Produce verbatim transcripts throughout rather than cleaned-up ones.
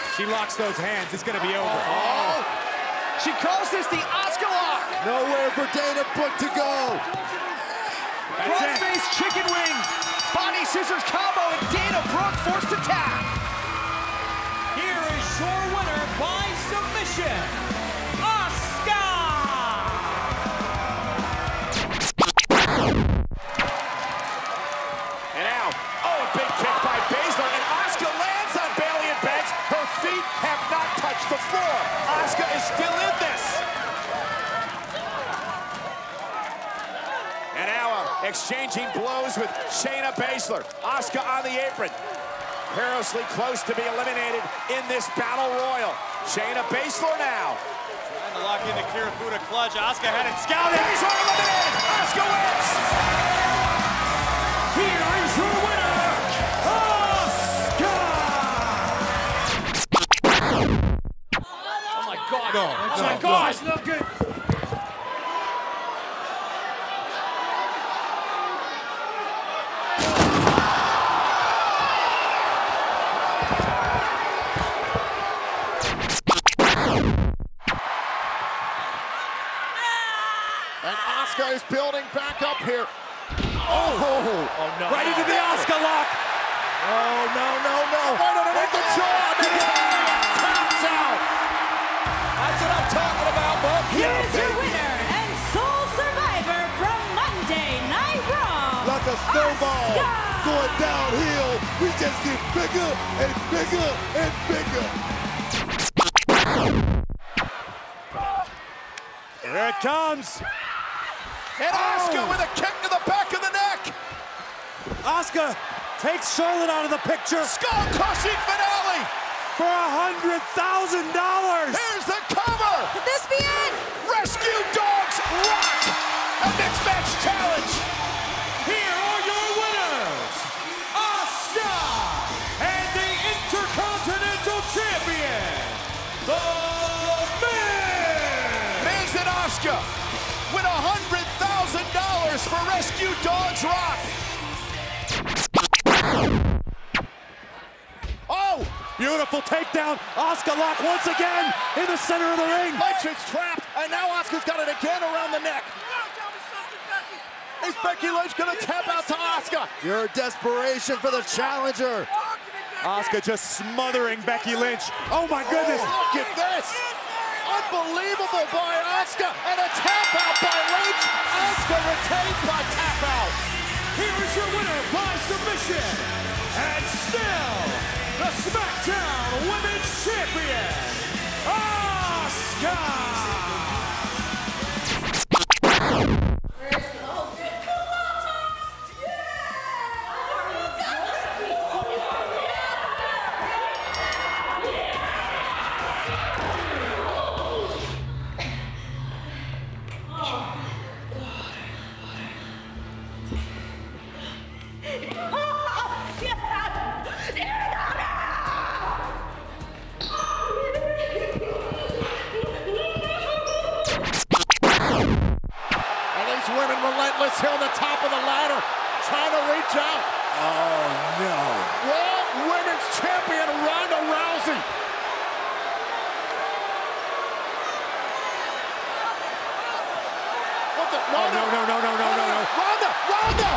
She locks those hands. It's going to be over. Oh. She calls this the Asuka lock. Nowhere for Dana Brooke to go. Crossface chicken wing. Body scissors combo, and Dana Brooke forced to tap. Here is your winner by submission, Asuka! And now, oh, a big kick by Baszler, and Asuka lands on Bayley and Banks. Her feet have not touched the floor. Asuka is still in this. And now uh, exchanging blows with Shayna Baszler. Asuka on the apron. Perilously close to be eliminated in this battle royal. Shayna Baszler now. Trying to lock in the Kirifuda clutch. Asuka had it scouted. Baszler eliminated. Asuka wins. Here is your winner, Asuka! Oh, my God. No, oh, no, my no. God. It's no good. And Asuka is building back up here. Oh, oh no. Right into the Asuka lock. Oh, no, no, no. Right underneath the jaw. Taps out. That's what I'm talking about, Bob. Here's your winner and sole survivor from Monday Night Raw. Like a snowball Asuka! going downhill. We just get bigger and bigger and bigger. Here it comes. And Asuka with a kick to the back of the neck. Asuka takes Charlotte out of the picture Skull-crushing finale. for one hundred thousand dollars. Here's the cover. Could this be it? Rescue Dogs Rock. A mixed match challenge. Here are your winners, Asuka and the Intercontinental Champion, The Miz! Miz and Asuka with one hundred thousand dollars for Rescue Dogs Rock. Oh! Beautiful takedown. Asuka lock once again in the center of the ring. Lynch is trapped, and now Asuka's got it again around the neck. Is Becky Lynch gonna tap out to Asuka? Your desperation for the challenger. Asuka just smothering Becky Lynch. Oh my goodness. Oh, look at this. Unbelievable by Asuka, and a tap out by Lynch. Asuka retains by tap out. Here is your winner by submission, and still the SmackDown Women's Champion, Asuka! Women relentless here on the top of the ladder, trying to reach out. Oh no. Raw Women's Champion Ronda Rousey. What the? Oh no, no, no, no, no, no, no. Ronda, Ronda.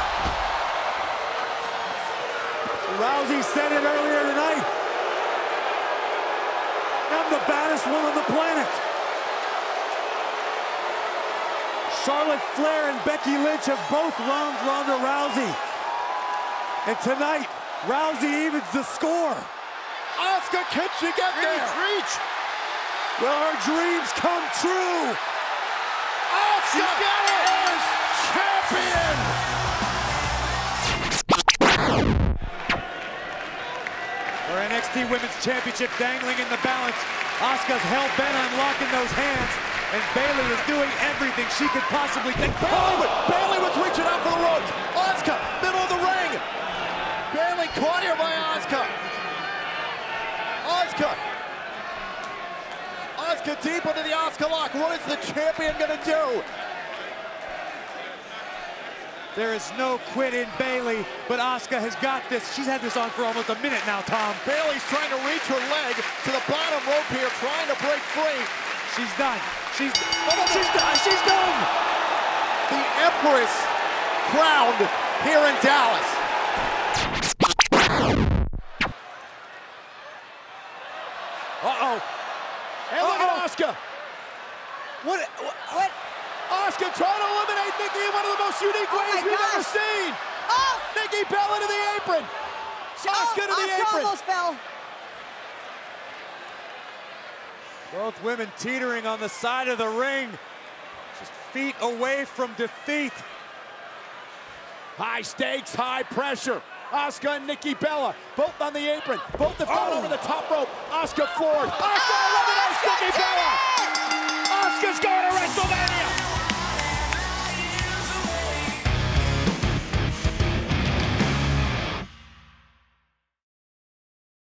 Rousey said it earlier tonight. I'm the baddest woman on the planet. Charlotte Flair and Becky Lynch have both wronged Ronda Rousey. And tonight, Rousey evens the score. Asuka, can she get there? Reach. Will her dreams come true? Asuka is champion. Her N X T Women's Championship dangling in the balance. Asuka's hell-bent on locking those hands. And Bayley is doing everything she could possibly think. Bayley, Bayley was reaching out for the ropes. Asuka, middle of the ring. Bayley caught here by Asuka. Asuka. Asuka deep into the Asuka lock. What is the champion gonna do? There is no quit in Bayley, but Asuka has got this. She's had this on for almost a minute now, Tom. Bayley's trying to reach her leg. leg to the bottom rope here, trying to break free. She's done. She's, oh, she's done. She's done. The Empress crowned here in Dallas. Uh-oh. And look Uh-oh. at Asuka. What? What? Asuka trying to eliminate Nikki in one of the most unique Oh ways my we've gosh. ever seen. Oh! Nikki Bella to the apron. Asuka to the Asuka apron. almost fell. Both women teetering on the side of the ring. Just feet away from defeat. High stakes, high pressure. Asuka and Nikki Bella, both on the apron. Both have gone Oh. over the top rope. Asuka forward. Asuka eliminates Nikki Bella.